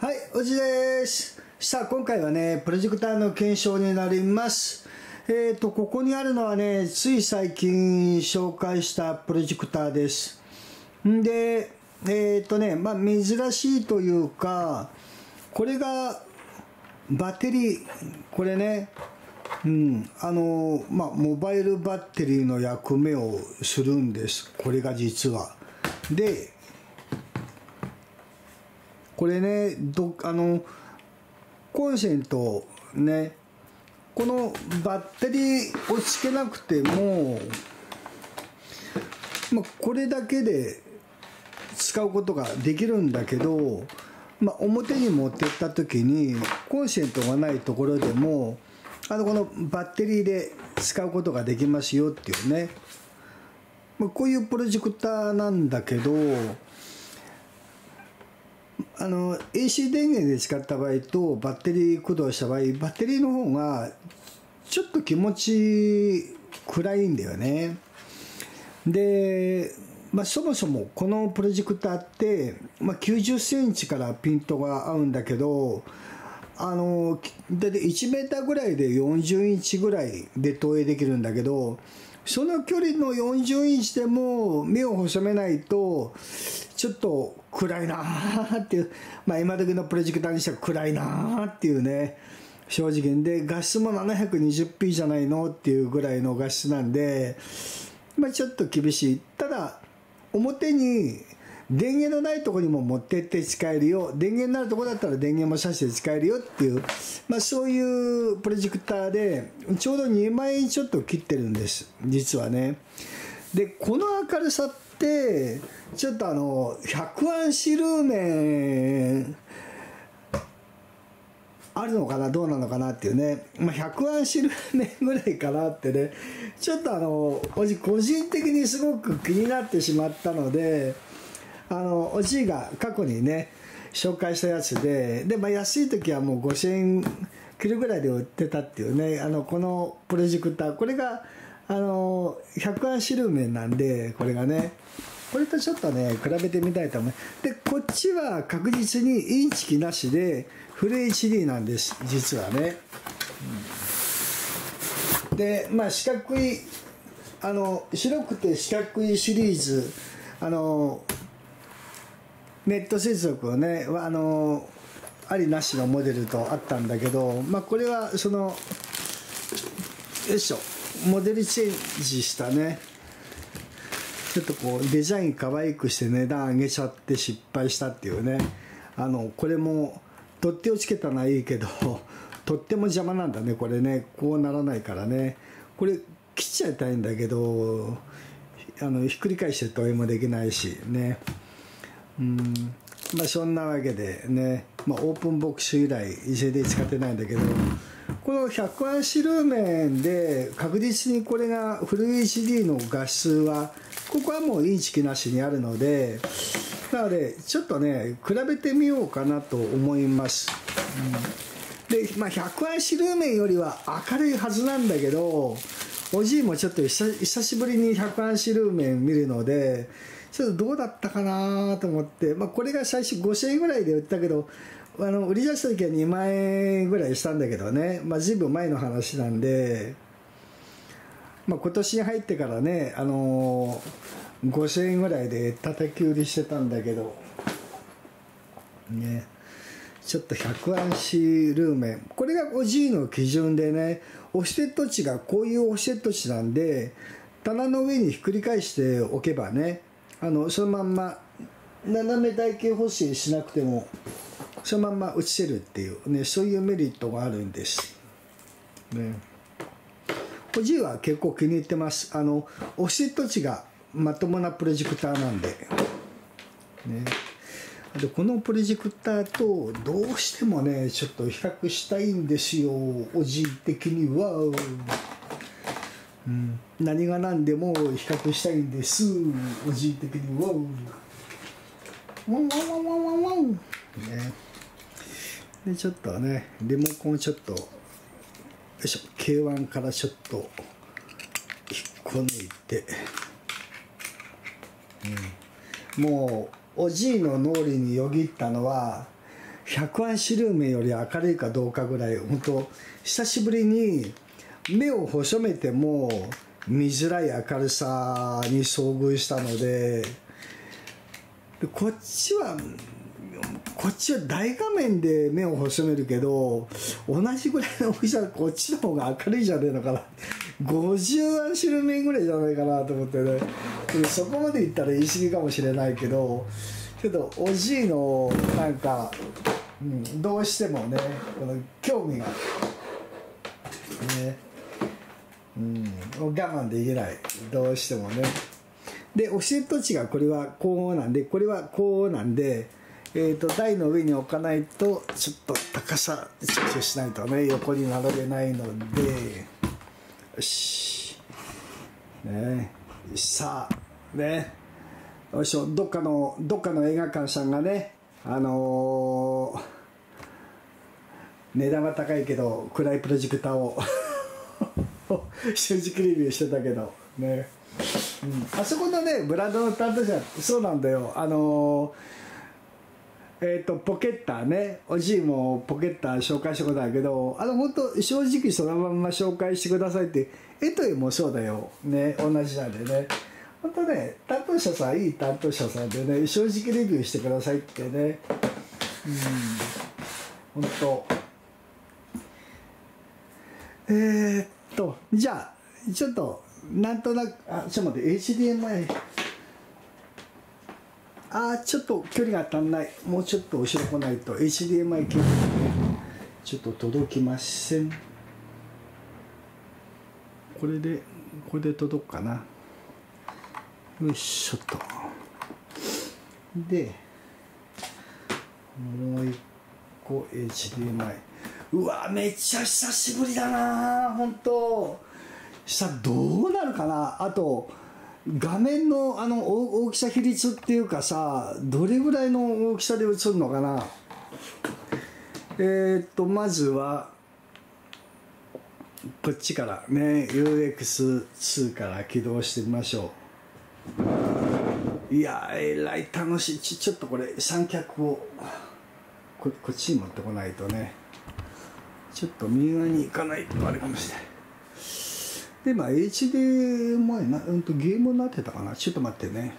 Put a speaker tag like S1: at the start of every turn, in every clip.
S1: はい、おじです。さあ、今回はね、プロジェクターの検証になります。ここにあるのはね、つい最近紹介したプロジェクターです。んで、珍しいというか、これがバッテリー、これね、モバイルバッテリーの役目をするんです。これが実は。で、これね、コンセントね、このバッテリーをつけなくても、これだけで使うことができるんだけど、表に持ってった時にコンセントがないところでもこのバッテリーで使うことができますよっていうね、こういうプロジェクターなんだけど、AC 電源で使った場合とバッテリー駆動した場合、バッテリーの方がちょっと気持ち暗いんだよね。で、そもそもこのプロジェクターって、90センチからピントが合うんだけど、だいたい1メーターぐらいで40インチぐらいで投影できるんだけど、その距離の40インチでも目を細めないとちょっと暗いなーっていう、今時のプロジェクターにしては暗いなーっていうね、正直で画質も 720p じゃないのっていうぐらいの画質なんで、ちょっと厳しい。ただ表に電源のないところにも持ってって使えるよ、電源のあるところだったら電源も挿して使えるよっていう、そういうプロジェクターでちょうど2万円ちょっと切ってるんです実はね。でこの明るさってちょっと100アンシルーメンあるのかな、どうなのかなっていうね、100アンシルーメンぐらいかなってね、ちょっと個人的にすごく気になってしまったので、おじいが過去にね紹介したやつで、安い時はもう5000円切るぐらいで売ってたっていうね、このプロジェクター、これが100アンシルーメンなんで、これがね、これとちょっとね比べてみたいと思います。でこっちは確実にインチキなしでフル HD なんです実はね。で四角い白くて四角いシリーズ、ネット接続をねありなしのモデルとあったんだけど、これはそのよいしょモデルチェンジしたね、ちょっとこうデザイン可愛くして値段上げちゃって失敗したっていうね、これも取っ手をつけたのはいいけど取っ手も邪魔なんだねこれね、こうならないからね、これ切っちゃいたいんだけどひっくり返して投影もできないしね。そんなわけでね、オープンボックス以来 JD 使ってないんだけど、この100アンシルーメンで確実にこれがフル HD の画質はここはもうインチキなしにあるので、なのでちょっとね比べてみようかなと思います。で100アンシルーメンよりは明るいはずなんだけど、おじいもちょっと久しぶりに100アンシルーメン見るのでちょっとどうだったかなと思って、これが最初5000円ぐらいで売ったけど、売り出した時は2万円ぐらいしたんだけどね、ずいぶん前の話なんで、今年に入ってからね、5000円ぐらいで叩き売りしてたんだけどね、ちょっと100アンシルーメン、これがおじいの基準でね、オフセット値がこういうオフセット値なんで、棚の上にひっくり返しておけばね、そのまんま斜め台形補正しなくてもそのまんま写せるっていうね、そういうメリットがあるんですね。おじいは結構気に入ってます。オフセット値がまともなプロジェクターなんでね。でこのプロジェクターとどうしてもねちょっと比較したいんですよおじい的には。何が何でも比較したいんですおじい的には。ワンワンワンワンワンワンね。でちょっとねリモコンをちょっとよいしょ K1 からちょっと引っこ抜いて、もうおじいの脳裏によぎったのは百安シルーメンより明るいかどうかぐらい、本当久しぶりに目を細めても見づらい明るさに遭遇したので、こっちは大画面で目を細めるけど、同じぐらいの大きさ、こっちの方が明るいじゃねえのかな。50安シルメンぐらいじゃないかなと思ってね。そこまでいったら言い過ぎかもしれないけど、おじいのなんか、どうしてもね、この興味がね、我慢できない、どうしてもね。で教えと違う、これはこうなんで、これはこうなんで、台の上に置かないとちょっと高さ調整しないとね、横に並べないので、よしね、さあね、よいしょ。どっかの映画館さんがね、値段は高いけど暗いプロジェクターを正直レビューしてたけどね、あそこのねブランドの担当者、そうなんだよ、ポケッターね、おじいもポケッター紹介したことあるけど、本当正直そのまんま紹介してくださいって、エトイもそうだよね、同じなんでね、本当ね、担当者さん、いい担当者さんでね、正直レビューしてくださいってね、本当。じゃあちょっとなんとなく、ちょっと待って、 HDMI、ちょっと距離が足んない、もうちょっと後ろ来ないと HDMI ケーブルね、ちょっと届きません。これで届くかな。よいしょと。でもう一個 HDMI、 うわめっちゃ久しぶりだな、本当。どうなるかな。あと画面の大きさ比率っていうかさ、どれぐらいの大きさで映るのかな。まずはこっちからね、 UX2 から起動してみましょう。いやえらい楽しい。ちょっとこれ三脚をこっちに持ってこないとね、ちょっと右側に行かないとあれかもしれない。でHD 前ゲームになってたかな。ちょっと待ってね、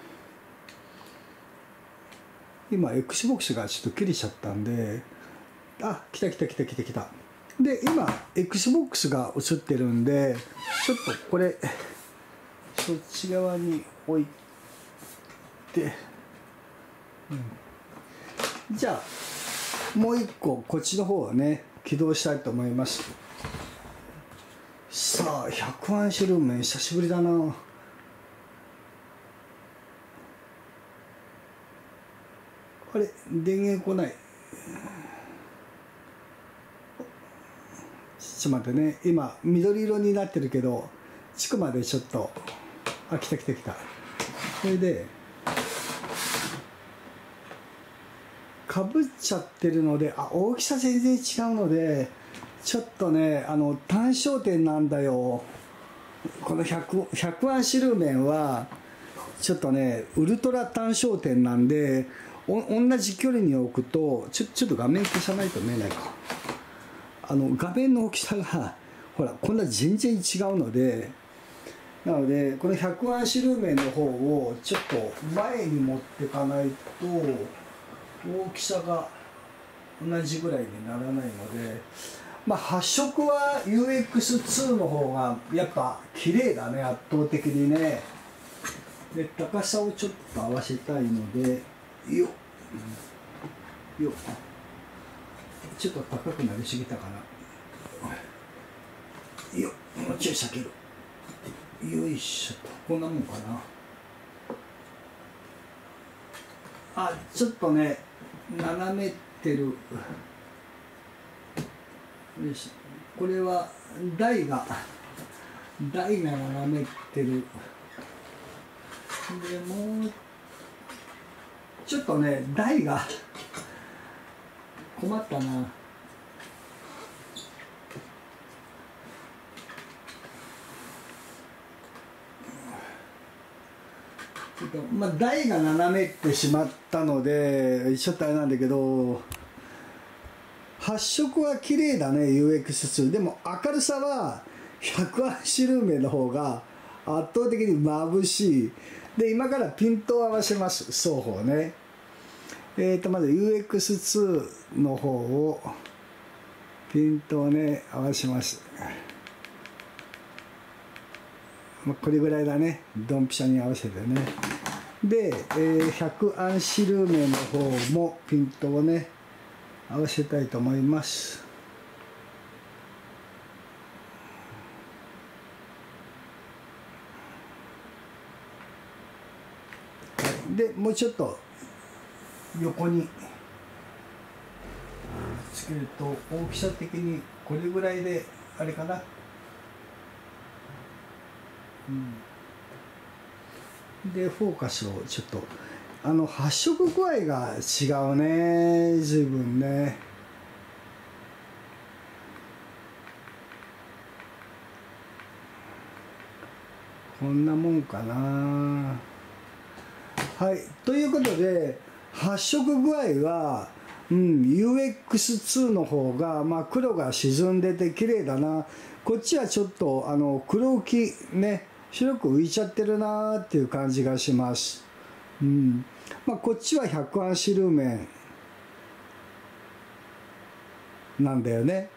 S1: 今 XBOX がちょっと切れちゃったんで、来た。で今 XBOX が映ってるんで、ちょっとこれそっち側に置いて、じゃあもう一個こっちの方をね起動したいと思います。さあ百安シルーメン久しぶりだな。あれ電源来ない。ちょっと待ってね、今緑色になってるけど、地区までちょっと、来た。それでかぶっちゃってるので、大きさ全然違うので、ちょっとね単焦点なんだよ。この百安シルーメンはちょっとねウルトラ単焦点なんで、同じ距離に置くとちょっと画面消さないと見えないか。画面の大きさがほらこんな全然違うので、なのでこの百安シルーメンの方をちょっと前に持っていかないと大きさが同じぐらいにならないので、発色は UX2 の方がやっぱ綺麗だね、圧倒的にね。で高さをちょっと合わせたいので、よっちょっと高くなりすぎたかな。よっもうちょい避ける。よいしょと、こんなもんかな。ちょっとね斜めってる。これは台が斜めってる。でもうちょっとね台が困ったな。台が斜めってしまったのでちょっとあれなんだけど、 発色は綺麗だね UX2。でも明るさは100アンシルーメンの方が圧倒的に眩しい。で今からピントを合わせます、双方ね。まず UX2 の方をピントをね合わせます。これぐらいだね、ドンピシャに合わせてね。で、100アンシルーメンの方もピントをね合わせたいと思います。でもうちょっと横につけると大きさ的にこれぐらいであれかな。でフォーカスをちょっと発色具合が違うね、随分ね。こんなもんかな。はい、ということで発色具合は、UX2 の方が、黒が沈んでて綺麗だな。こっちはちょっと黒浮きね、白く浮いちゃってるなっていう感じがします。こっちは100アンシルーメンなんだよね。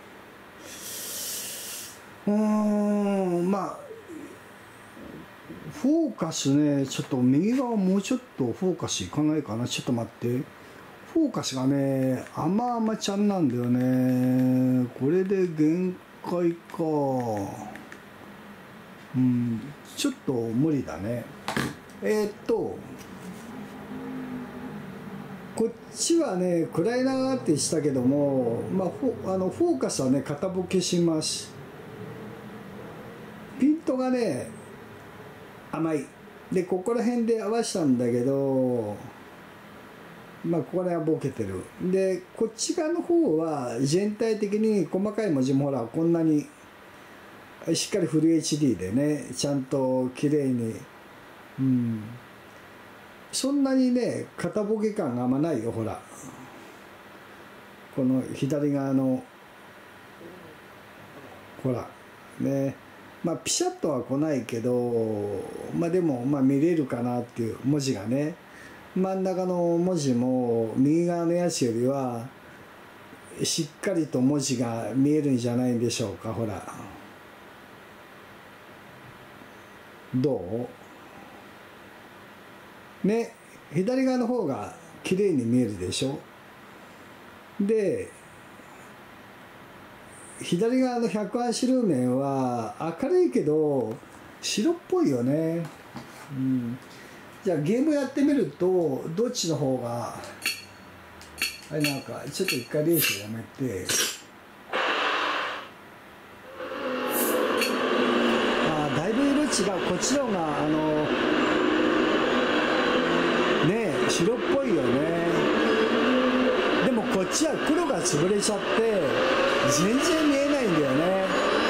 S1: フォーカスね、ちょっと右側もうちょっとフォーカスいかないかな。ちょっと待って、フォーカスがね甘ちゃんなんだよね。これで限界か。ちょっと無理だね。こっちはね暗いなーってしたけども、フォーカスはね片ボケします。ピントがね甘いで、ここら辺で合わせたんだけど、ここら辺はボケてる。でこっち側の方は全体的に細かい文字もほらこんなにしっかりフル HD でねちゃんと綺麗に、そんなにね片ボケ感があんまないよ。ほらこの左側のほらね、ピシャッとは来ないけど、でも見れるかなっていう文字がね、真ん中の文字も右側のやつよりはしっかりと文字が見えるんじゃないんでしょうか。ほらどうね、左側の方が綺麗に見えるでしょ。で左側の100アンシルーメンは明るいけど白っぽいよね。じゃあゲームやってみるとどっちの方があれなんか、ちょっと一回レースやめて、だいぶ色違う。こっちの方がね白っぽいよね。でもこっちは黒が潰れちゃって全然見えないんだよね。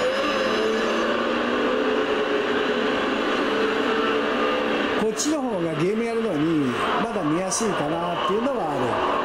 S1: こっちの方がゲームやるのにまだ見やすいかなっていうのはある。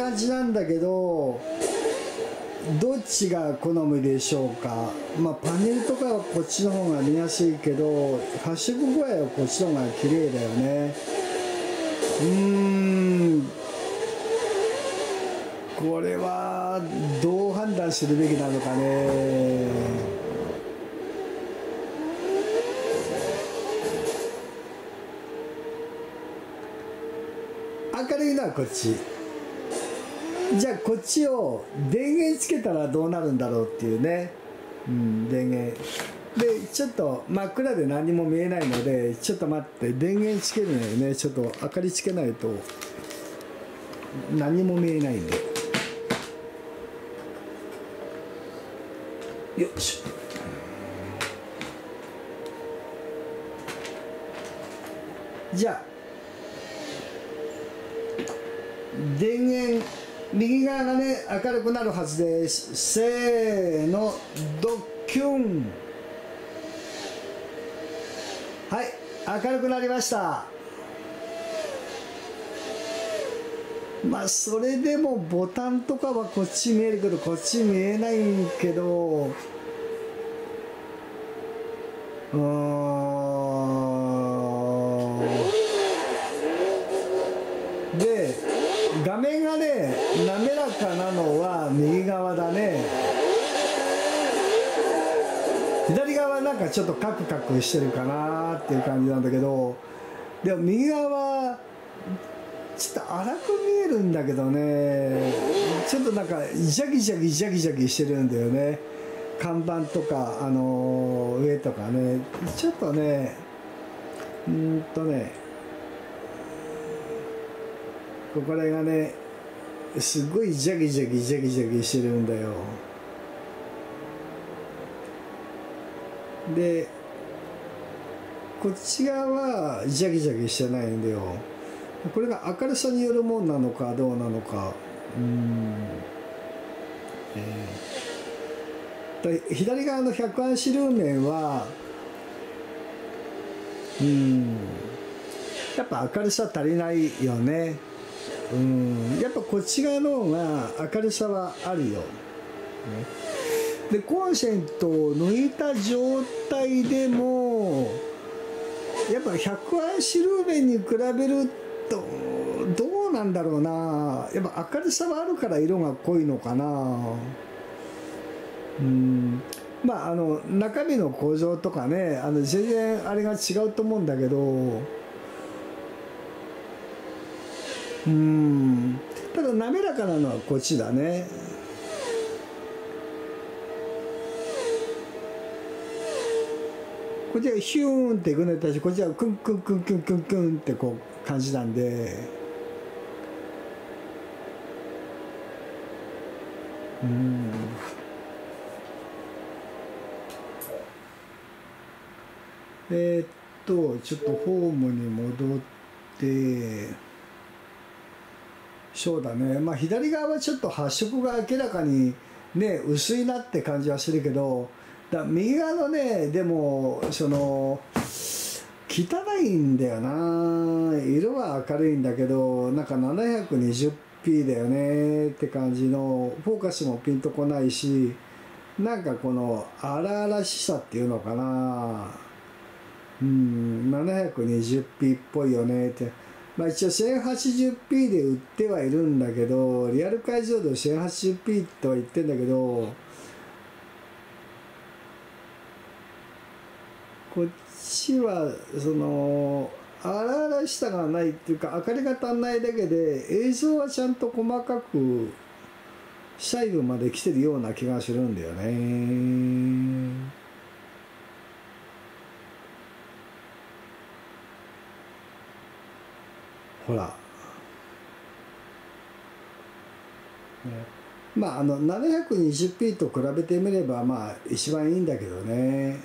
S1: 感じなんだけど、どっちが好みでしょうか。まあパネルとかはこっちの方が見やすいけど、発色具合はこっちの方が綺麗だよね。これはどう判断するべきなのかね。明るいのはこっち。じゃあこっちを電源つけたらどうなるんだろうっていうね。電源でちょっと真っ暗で何も見えないので、ちょっと待って、電源つけるのよね。ちょっと明かりつけないと何も見えないんで。よいしょ。じゃあ電源右側がね明るくなるはずです。せーの、ドッキュン。はい、明るくなりました。まあそれでもボタンとかはこっち見えるけどこっち見えないけど、で画面がね滑らかなのは右側だね。左側なんかちょっとカクカクしてるかなっていう感じなんだけど、でも右側はちょっと荒く見えるんだけどね、ちょっとなんかジャギジャギジャギジャギしてるんだよね。看板とか上とかね、ちょっとねこれがねすごいジャギジャギジャギジャギしてるんだよ。でこっち側はジャギジャギしてないんだよ。これが明るさによるもんなのかどうなのか。左側の100アンシルーメンはやっぱ明るさ足りないよね。やっぱこっち側の方が明るさはあるよ、でコンセントを抜いた状態でもやっぱ100アンシルーメンに比べるとどうなんだろうな。やっぱ明るさはあるから色が濃いのかな。まあ中身の構造とかね全然あれが違うと思うんだけど、ただ滑らかなのはこっちだね。こっちはヒューンっていくのに対してこっちはクンクンクンクンクンクンってこう感じなんで、ちょっとホームに戻って、そうだね、まあ左側はちょっと発色が明らかにね薄いなって感じはするけど、右側のねでも汚いんだよな。色は明るいんだけどなんか 720p だよねって感じの、フォーカスもピンとこないし、なんかこの荒々しさっていうのかな、720p っぽいよねって。まあ一応 1080p で売ってはいるんだけど、リアル解像度 1080p とは言ってんだけど、こっちは荒々しさがないっていうか明かりが足んないだけで映像はちゃんと細かく細部まで来てるような気がするんだよね。ほら、まあ720p と比べてみればまあ一番いいんだけどね。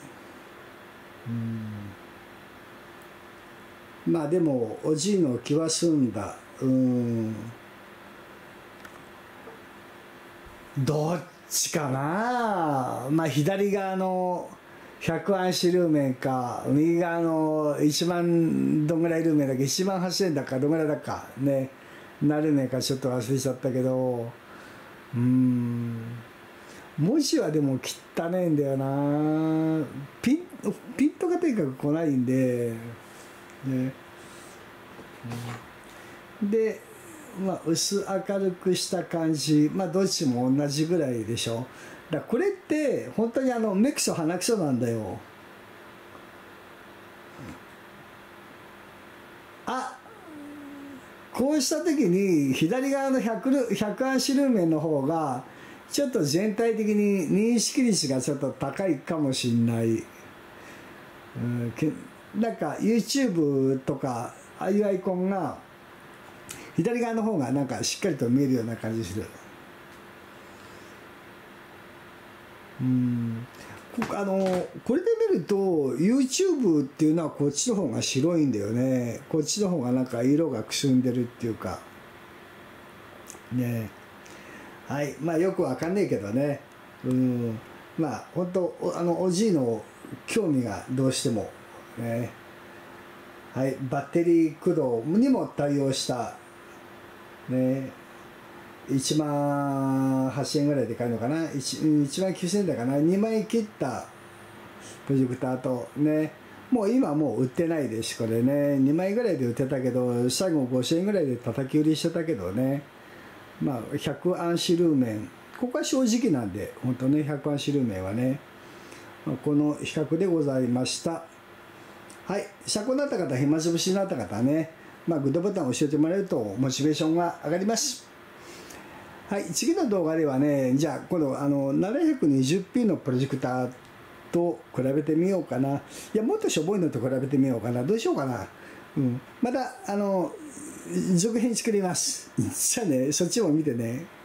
S1: まあでもおじいの気は済んだ。どっちかな。まあ左側の100アンシルーメンか右側の1万どんぐらいルーメンだっけ、1万8000だかどんぐらいだかね。 なるねかちょっと忘れちゃったけど、文字はでも汚ねえんだよな。ピントがとにかく来ないんで、ね、で、まあ、薄明るくした感じ、まあどっちも同じぐらいでしょ。だからこれって本当に目くそ鼻くそなんだよ。こうした時に左側の100アンシルーメンの方がちょっと全体的に認識率がちょっと高いかもしれない。なんか YouTube とかああいうアイコンが左側の方がなんかしっかりと見えるような感じする。これで見ると YouTube っていうのはこっちの方が白いんだよね。こっちの方がなんか色がくすんでるっていうかね。はい、まあよくわかんないけどね。まあ本当おじいの興味がどうしてもね。はい、バッテリー駆動にも対応したね。1万8000円ぐらいで買えるのかな、1万9000円だかな、2枚切ったプロジェクターとね、もう今もう売ってないです。これね、2枚ぐらいで売ってたけど、最後5000円ぐらいで叩き売りしてたけどね、まあ100アンシルーメン、ここは正直なんで、本当ね、100アンシルーメンはね、この比較でございました。はい、参考になった方、暇つぶしになった方はね、グッドボタンを押してもらえるとモチベーションが上がります。はい、次の動画ではね、じゃあ今度720p のプロジェクターと比べてみようかな。いや、もっとしょぼいのと比べてみようかな。どうしようかな。また続編作ります。じゃあね、そっちも見てね。